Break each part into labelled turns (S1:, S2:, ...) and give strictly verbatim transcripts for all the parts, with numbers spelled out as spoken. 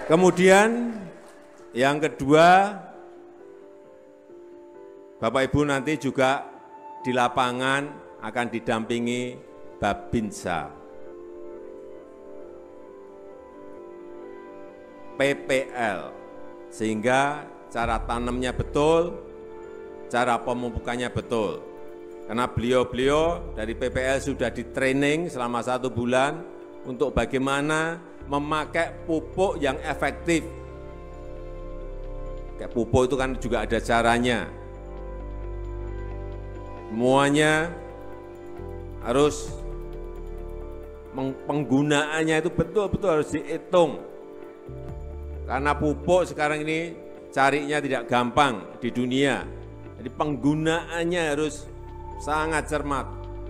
S1: Kemudian yang kedua, Bapak Ibu nanti juga di lapangan akan didampingi Babinsa, P P L, sehingga cara tanamnya betul, cara pemupukannya betul. Karena beliau-beliau dari P P L sudah di-training selama satu bulan untuk bagaimana memakai pupuk yang efektif. Kayak pupuk itu kan juga ada caranya. Semuanya harus penggunaannya itu betul-betul harus dihitung. Karena pupuk sekarang ini carinya tidak gampang di dunia. Jadi penggunaannya harus sangat cermat.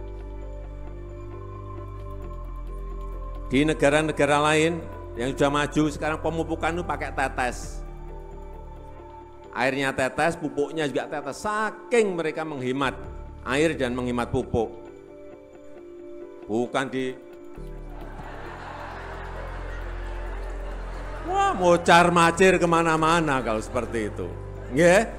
S1: Di negara-negara lain yang sudah maju sekarang pemupukan itu pakai tetes. Airnya tetes, pupuknya juga tetes. Saking mereka menghemat air dan menghemat pupuk. Bukan di wah, mocar-macir kemana-mana kalau seperti itu. Nggih?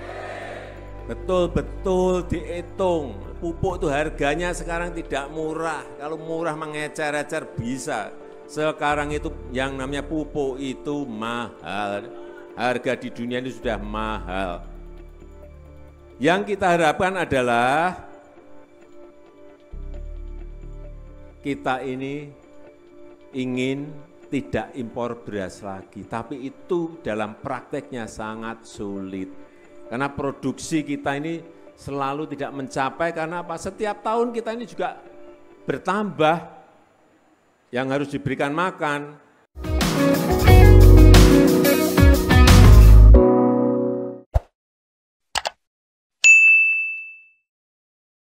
S1: Betul-betul dihitung. Pupuk itu harganya sekarang tidak murah. Kalau murah mengecer-ecer bisa. Sekarang itu yang namanya pupuk itu mahal. Harga di dunia ini sudah mahal. Yang kita harapkan adalah kita ini ingin tidak impor beras lagi, tapi itu dalam prakteknya sangat sulit. Karena produksi kita ini selalu tidak mencapai, karena apa? Setiap tahun kita ini juga bertambah yang harus diberikan makan.